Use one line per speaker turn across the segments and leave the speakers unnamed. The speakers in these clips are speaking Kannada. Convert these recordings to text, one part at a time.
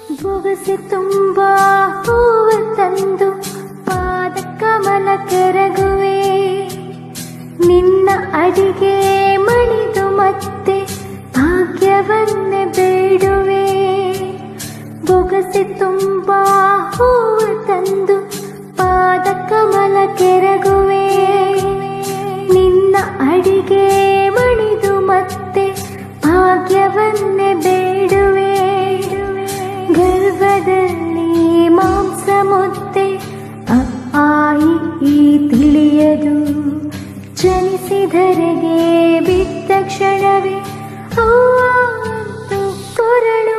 ಬೊಗಸೆ ತುಂಬ ಹೂವ ತಂದು ಪಾದ ಕಮಲ ಕೆರಗುವೆ, ನಿನ್ನ ಅಡಿಗೆ ಮಣಿದು ಮತ್ತೆ ಭಾಗ್ಯವನ್ನೇ ಬೇಡುವೆ. ಬೊಗಸೆ ತುಂಬ ಹೂವ ತಂದು ಪಾದ ಕಮಲ ಕೆರಗುವೆ, ನಿನ್ನ ಅಡಿಗೆ ಮಣಿದು ಮತ್ತೆ ಭಾಗ್ಯವನ್ನೇ ಬೇಡುವೆ. ಗರ್ಭದಲ್ಲಿ ಮಾಂಸ ಮುದ್ದೆ ಆಯಿ ಈ ತಿಳಿಯದು, ಜನಿಸಿದರೆಗೆ ಬಿದ್ದ ಕ್ಷಣವೇ ಅವ್ವಂತು ಕೊರಳು.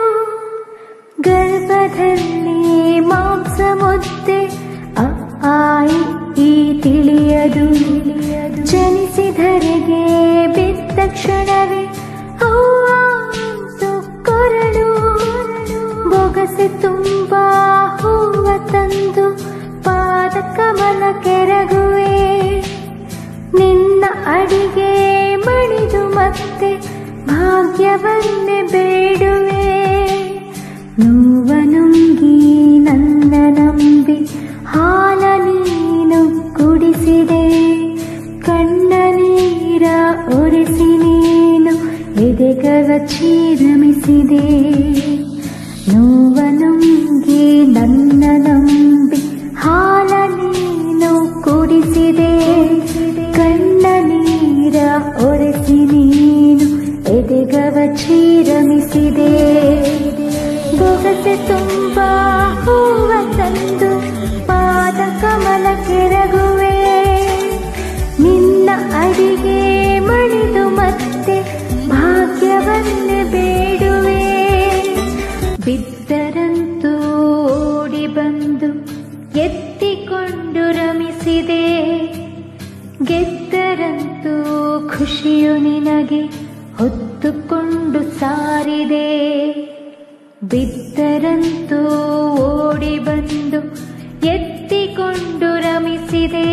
ಗರ್ಭದಲ್ಲಿ ಮಾಂಸ ಮುದ್ದೆ ಆಯಿ ಈ ತಿಳಿಯದು, ಜನಿಸಿದರೆಗೆ ಬಿದ್ದ ಕ್ಷಣವೇ ಅವ್ವಂತು ಕೊರಳು. ಬೊಗಸೆ ತುಂಬ ಹೂವ ತಂದು ಪಾದ ಕಮಲ ಕೆರಗುವೆ, ನಿನ್ನ ಅಡಿಗೆ ಮಣಿದು ಮತ್ತೆ ಭಾಗ್ಯವನ್ನೇ ಬೇಡುವೆ. ನೋವ ನುಂಗಿ ನನ್ನ ನಂಬಿ ಹಾಲ ನೀನು ಕುಡಿಸಿದೆ, ಕಣ್ಣ ನೀರ ಒರೆಸಿ ನೀನು ಎದೆಗವಚಿ ರಮಿಸಿದೆ. ನೋವ ನುಂಗಿ ನನ್ನ ನಂಬಿ ಹಾಲ ನೀನು ಕುಡಿಸಿದೆ, ಕಣ್ಣ ನೀರ ಒರೆಸಿ ನೀನು ಎದೆಗವಚಿ ರಮಿಸಿದೆ. ಬೊಗಸೆ ತುಂಬ ಹೂವ ತಂದು ಪಾದ ಕಮಲ ಕೆರಗುವೆ, ನಿನ್ನ ಅಡಿಗೆ ಮಣಿದು ಮತ್ತೆ ಭಾಗ್ಯವನ್ನೇ ಬೇಡುವೆ. ಬಿದ್ದರಂತೂ ಓಡಿ ಬಂದು ಎತ್ತಿಕೊಂಡು ರಮಿಸಿದೆ, ಗೆದ್ದರಂತೂ ಖುಷಿಯು ನಿನಗೆ ಹೊತ್ತುಕೊಂಡು ಸಾರಿದೆ. ಬಿದ್ದರಂತೂ ಓಡಿ ಬಂದು ಎತ್ತಿಕೊಂಡು ರಮಿಸಿದೆ,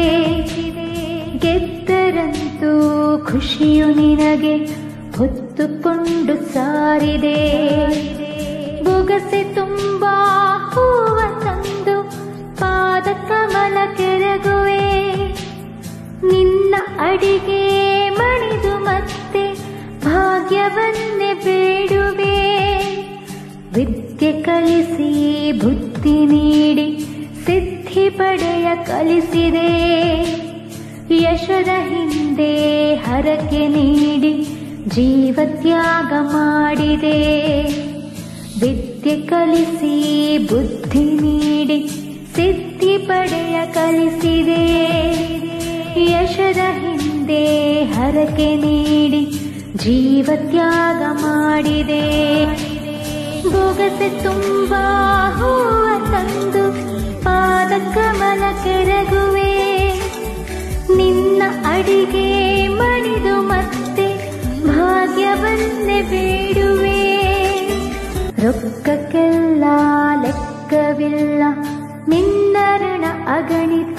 ಗೆದ್ದರಂತೂ ಖುಷಿಯು ನಿನಗೆ ಹೊತ್ತುಕೊಂಡು ಸಾರಿದೆ. ಬೊಗಸೆ ತುಂಬ ಹೂವ ತಂದು ಪಾದ ಕಮಲ ಕೆರಗುವೆ, ನಿನ್ನ ಅಡಿಗೆ ಮಣಿದು ಮತ್ತೆ ಭಾಗ್ಯವನ್ನೇ ಬೇಡುವೆ. ವಿದ್ಯೆ ಕಲಿಸಿ ಬುದ್ಧಿ ನೀಡಿ ಸಿದ್ಧಿ ಪಡೆಯ ಕಲಿಸಿದೆ, ಯಶದ ಹಿಂದೆ ಹರಕೆ ನೀಡಿ ಜೀವತ್ಯಾಗ ಮಾಡಿದೆ. ವಿದ್ಯೆ ಕಲಿಸಿ ಬುದ್ಧಿ ನೀಡಿ ಸಿದ್ಧಿ ಪಡೆಯ ಕಲಿಸಿದೆ, ಯಶದ ಹಿಂದೆ ಹರಕೆ ನೀಡಿ ಜೀವತ್ಯಾಗ ಮಾಡಿದೆ. ಬೊಗಸೆ ತುಂಬ ಹೂವ ತಂದು ಪಾದ ಕಮಲ ಕೆರಗುವೆ, ನಿನ್ನ ಅಡಿಗೆ ಮಣಿದು ಮತ್ತೆ ಭಾಗ್ಯವನ್ನೇ ಬೇಡುವೆ. ರೊಕ್ಕಕ್ಕೆಲ್ಲ ಲೆಕ್ಕವಿಲ್ಲ ನಿನ್ನ ಋಣ ಅಗಣಿತ,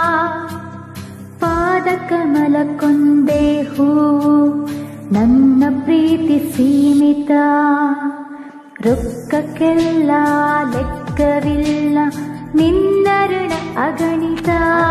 ಪಾದ ಕಮಲ ಕೊಂದೆ ಹೂವು ನನ್ನ ಪ್ರೀತಿ ಸೀಮಿತ. ರೊಕ್ಕಕ್ಕೆಲ್ಲ ಲೆಕ್ಕವಿಲ್ಲ ನಿನ್ನ ಋಣ ಅಗಣಿತ,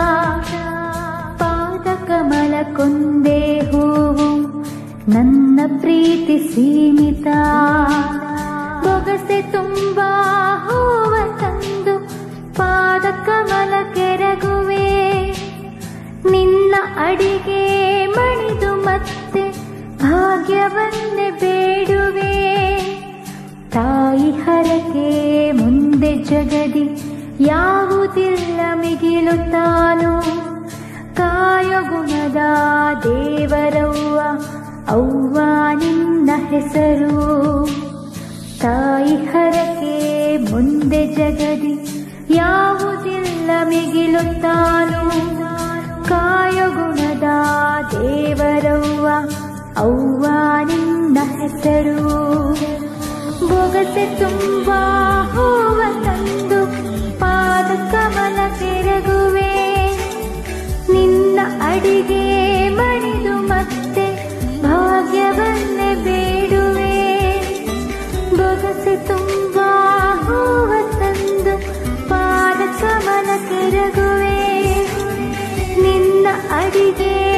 ಪಾದ ಕಮಲ ಕೊಂದೆ ಹೂವು ನನ್ನ ಪ್ರೀತಿ ಸೀಮಿತ. ಬೊಗಸೆ ತುಂಬ ಹೂವ ತಂದು ಪಾದ ಕಮಲ ಕೆರಗುವೆ, ನಿನ್ನ ಅಡಿಗೆ ಮಣಿದು ಮತ್ತೆ ಭಾಗ್ಯವನ್ನೇ ಬೇಡುವೆ. ತಾಯಿ ಹರಕೆ ಮುಂದೆ ಜಗದಿ ಯಾವುದಿಲ್ಲ ಮಿಗಿಲು ತಾನು, ಕಾಯೋ ಗುಣದ ದೇವರವ್ವ ಅವ್ವ ನಿನ್ನ ಹೆಸರು. ತಾಯಿ ಹರಕೆ ಮುಂದೆ ಜಗದಿ ಯಾವುದಿಲ್ಲ ಮಿಗಿಲು ತಾನು, ಕಾಯೋ ಗುಣದ ದೇವರವ್ವ ಅವ್ವ ನಿನ್ನ ಹೆಸರು. ಬೊಗಸೆ ತುಂಬ ಹೂವ ತಂದು ಪಾದ ಕಮಲ ಕೆರಗುವೆ, ನಿನ್ನ ಅಡಿಗೆ ಮಣಿದು ಮತ್ತೆ ಭಾಗ್ಯವನ್ನೇ ಬೇಡುವೆ. ಬೊಗಸೆ ತುಂಬ ಹೂವ ಕರಗುವೆ ನಿನ್ನ ಅಡಿಗೆ